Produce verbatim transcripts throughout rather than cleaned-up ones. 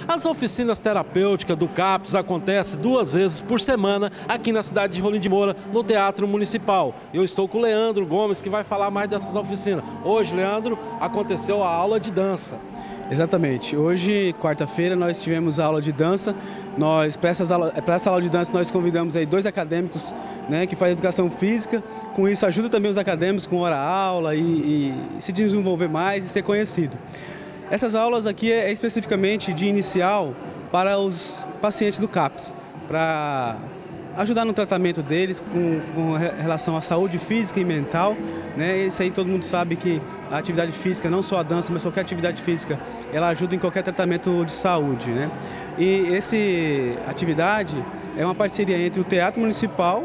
As oficinas terapêuticas do CAPS acontecem duas vezes por semana aqui na cidade de Rolim de Moura, no Teatro Municipal. Eu estou com o Leandro Gomes, que vai falar mais dessas oficinas. Hoje, Leandro, aconteceu a aula de dança. Exatamente. Hoje, quarta-feira, nós tivemos a aula de dança. Nós, para essa aula, para essa aula de dança, nós convidamos aí dois acadêmicos, né, que fazem educação física. Com isso, ajuda também os acadêmicos com hora-aula e, e se desenvolver mais e ser conhecido. Essas aulas aqui é especificamente de inicial para os pacientes do CAPS, para ajudar no tratamento deles com, com relação à saúde física e mental, né? Isso aí todo mundo sabe que a atividade física, não só a dança, mas qualquer atividade física, ela ajuda em qualquer tratamento de saúde, né? E essa atividade é uma parceria entre o Teatro Municipal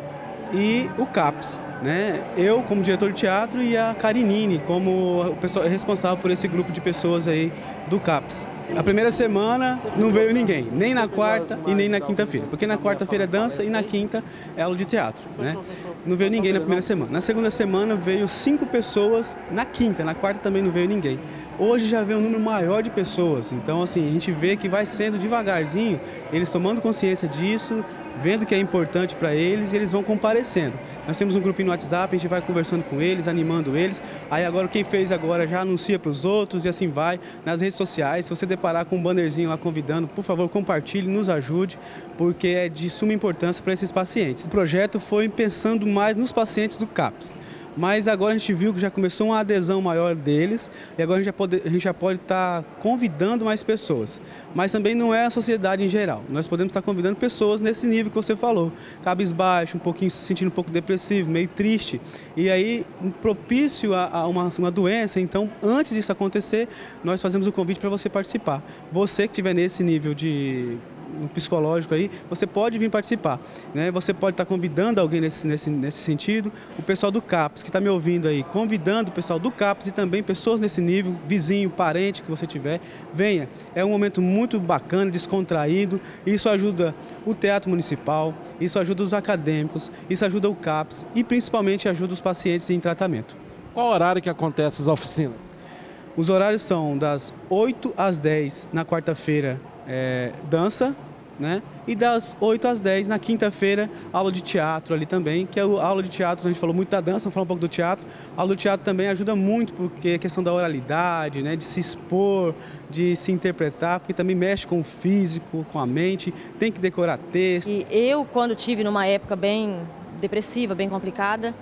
e o CAPS, né? Eu como diretor de teatro e a Karinine como o pessoal responsável por esse grupo de pessoas aí do CAPS. A primeira semana não veio ninguém, nem na quarta e nem na quinta-feira, porque na quarta-feira é dança e na quinta é aula de teatro, né? Não veio ninguém na primeira semana. Na segunda semana veio cinco pessoas, na quinta, na quarta também não veio ninguém. Hoje já veio um número maior de pessoas, então assim, a gente vê que vai sendo devagarzinho, eles tomando consciência disso, vendo que é importante para eles e eles vão comparecendo. Nós temos um grupinho no WhatsApp, a gente vai conversando com eles, animando eles, aí agora quem fez agora já anuncia para os outros e assim vai. Nas redes sociais, se você deparar com um bannerzinho lá convidando, por favor compartilhe, nos ajude, porque é de suma importância para esses pacientes. O projeto foi pensando mais nos pacientes do CAPS. Mas agora a gente viu que já começou uma adesão maior deles e agora a gente já pode, a gente já pode estar convidando mais pessoas. Mas também não é a sociedade em geral. Nós podemos estar convidando pessoas nesse nível que você falou. Cabisbaixo, um pouquinho se sentindo um pouco depressivo, meio triste. E aí, propício a, a uma, uma doença, então antes disso acontecer, nós fazemos o convite para você participar. Você que estiver nesse nível de no psicológico aí, você pode vir participar, né? Você pode estar convidando alguém nesse, nesse, nesse sentido, o pessoal do CAPS que está me ouvindo aí, convidando o pessoal do CAPS e também pessoas nesse nível, vizinho, parente que você tiver, venha. É um momento muito bacana, descontraído, isso ajuda o Teatro Municipal, isso ajuda os acadêmicos, isso ajuda o CAPS e principalmente ajuda os pacientes em tratamento. Qual horário que acontece as oficinas? Os horários são das oito às dez na quarta-feira, É, dança, né? E das oito às dez na quinta-feira, aula de teatro ali também, que é a aula de teatro, a gente falou muito da dança, vamos falar um pouco do teatro. A aula do teatro também ajuda muito, porque a questão da oralidade, né? De se expor, de se interpretar, porque também mexe com o físico, com a mente, tem que decorar texto. E eu, quando tive numa época bem depressiva, bem complicada,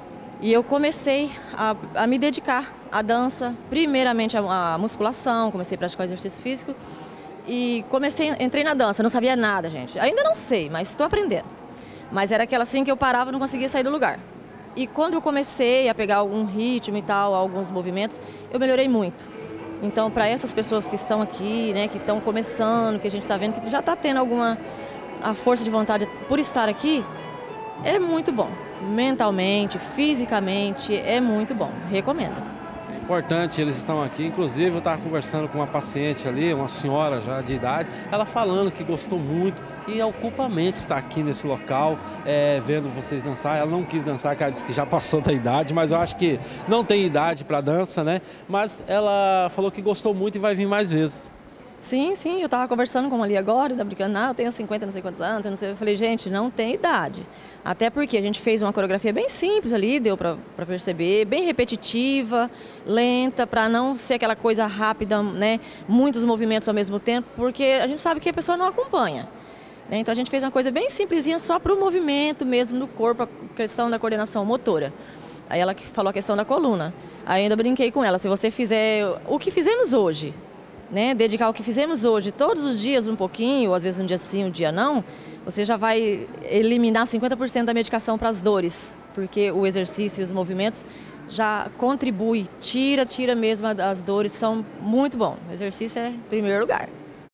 e eu comecei a, a me dedicar à dança, primeiramente à musculação, comecei a praticar exercício físico, e comecei, entrei na dança, não sabia nada, gente. Ainda não sei, mas estou aprendendo. Mas era aquela assim que eu parava e não conseguia sair do lugar. E quando eu comecei a pegar algum ritmo e tal, alguns movimentos, eu melhorei muito. Então, para essas pessoas que estão aqui, né, que estão começando, que a gente está vendo que já está tendo alguma a força de vontade por estar aqui, é muito bom. Mentalmente, fisicamente, é muito bom. Recomendo. Importante, eles estão aqui, inclusive eu estava conversando com uma paciente ali, uma senhora já de idade, ela falando que gostou muito e ocupa a mente estar aqui nesse local, é, vendo vocês dançar. Ela não quis dançar, porque ela disse que já passou da idade, mas eu acho que não tem idade para dança, né? Mas ela falou que gostou muito e vai vir mais vezes. Sim, sim, eu estava conversando com uma ali agora, tá brincando, ah, eu tenho cinquenta, não sei quantos anos, não sei. Eu falei, gente, não tem idade. Até porque a gente fez uma coreografia bem simples ali, deu para perceber, bem repetitiva, lenta, para não ser aquela coisa rápida, né? Muitos movimentos ao mesmo tempo, porque a gente sabe que a pessoa não acompanha. Né? Então a gente fez uma coisa bem simplesinha, só para o movimento mesmo do corpo, a questão da coordenação motora. Aí ela falou a questão da coluna. Aí ainda brinquei com ela, se você fizer o que fizemos hoje, né, dedicar o que fizemos hoje, todos os dias um pouquinho, ou às vezes um dia sim, um dia não, você já vai eliminar cinquenta por cento da medicação para as dores, porque o exercício e os movimentos já contribuem, tira, tira mesmo as dores, são muito bom. O exercício é em primeiro lugar.